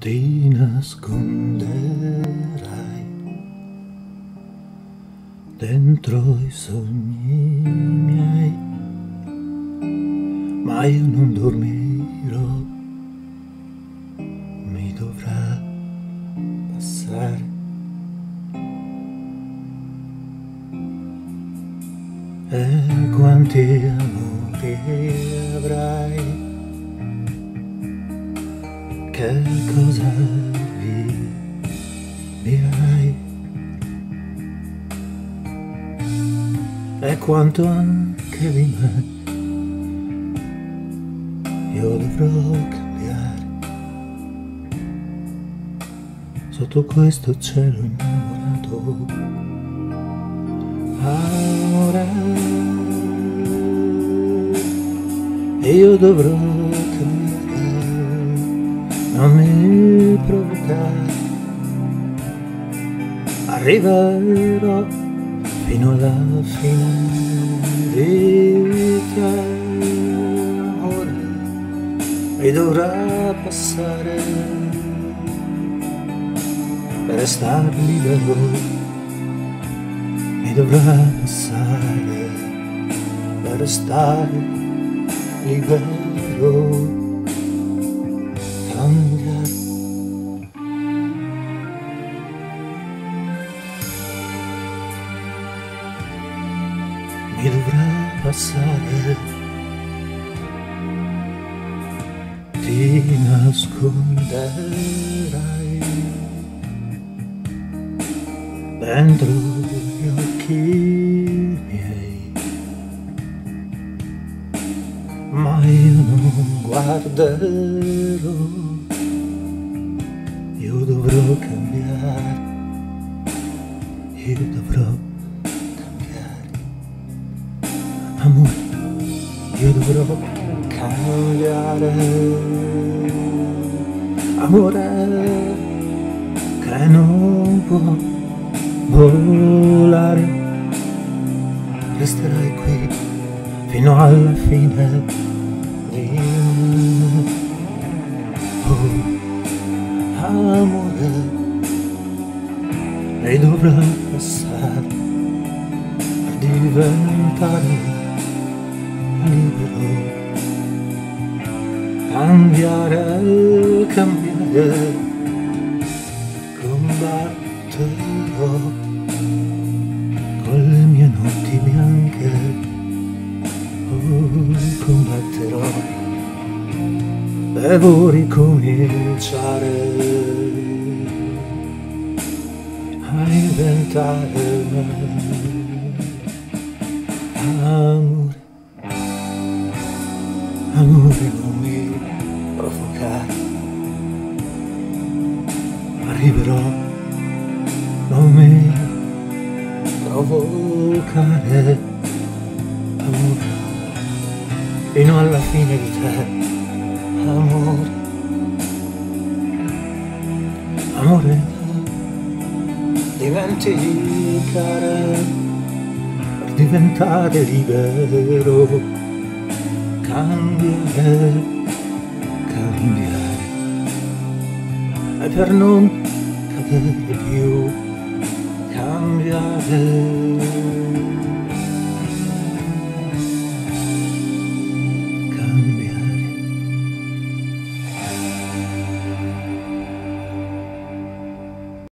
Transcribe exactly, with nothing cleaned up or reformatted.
ti nasconderai dentro i sogni miei, ma io non dormirò, mi dovrà passare. E quanti amori avrai, che cosa viverai, e quanto anche di me io dovrò cambiare sotto questo cielo innamorato. Amore, io dovrò cambiare, non mi provocare, arriverò fino alla fine di te. Amore, mi dovrà passare per restare libero, mi dovrà passare per restare libero. Cambiare, mi dovrà passare, ti nasconderai dentro gli occhi miei, ma io non guarderò, io dovrò cambiare, io dovrò cambiare. Amore, io dovrò cambiare. Amore, che non può volare, resterai qui fino alla fine di me. Oh, amore, lei dovrà passare per diventare libero. Cambiare, cambiare, combatterò con le mie notti bianche. Oh, combatterò, devo ricominciare a inventare amore, amore, non mi provocare, arriverò, non mi provocare, amore, fino alla fine di te, amore, amore, dimenticare per diventare libero, cambiare, cambiare, e per non cadere più, cambiare.